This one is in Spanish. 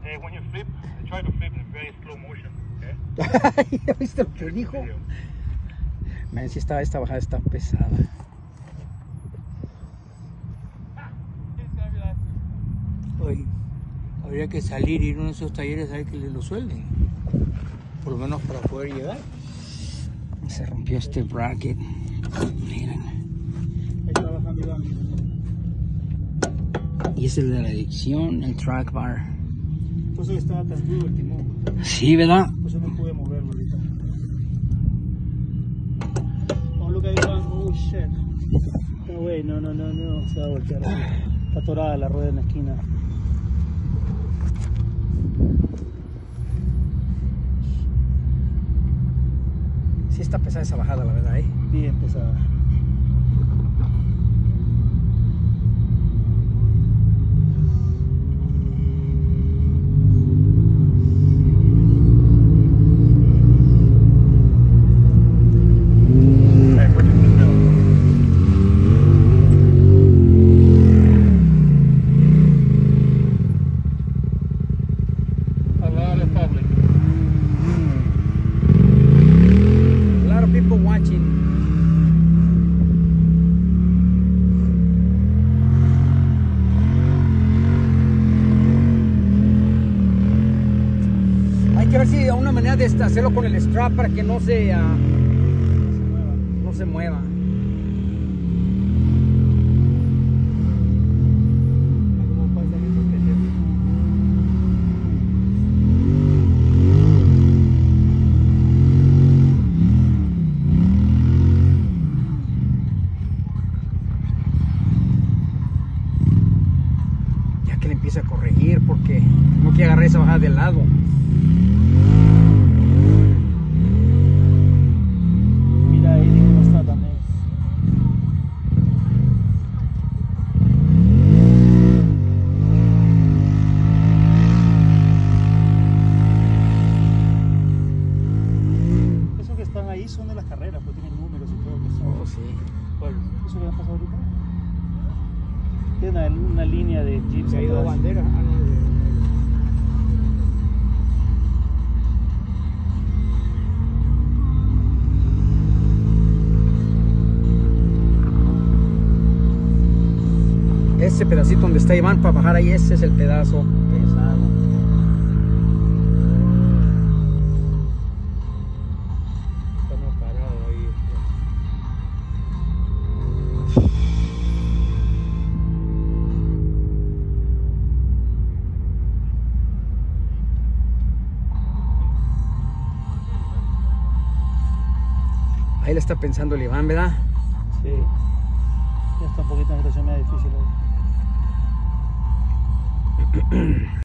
When you flip, try to flip in very slow motion. Okay? ¿Ya viste lo que dijo? Man, si esta bajada está pesada. Hoy habría que salir y ir a uno de esos talleres a ver que le lo suelden. Por lo menos para poder llegar. Se rompió este bracket. Miren. Ahí está bajando Iván. Y ese es el de la dirección, el track bar. Por eso estaba tan duro el timón. Sí, ¿verdad? Por eso no pude moverlo ahorita. Oh, look at Iván. Oh, shit. No, güey, no. Se va a voltear. Está atorada la rueda en la esquina. Sí está pesada esa bajada, la verdad, ¿eh? Bien pesada. Hay que ver si hay una manera de hacerlo con el strap para que no se mueva. Ya que le empiece a corregir porque no quiero agarrar esa bajada del lado. Ahí son de las carreras, pues tienen números y todo. Que son. Oh, sí. ¿Cuál? ¿Eso que ha pasado ahorita? Tiene una línea de jeeps. ¿Se ha ido bandera? Ah, no. Ese pedacito donde está Iván para bajar ahí, ese es el pedazo pesado. Ahí le está pensando el Iván, ¿verdad? Sí. Ya está un poquito en situación media difícil hoy.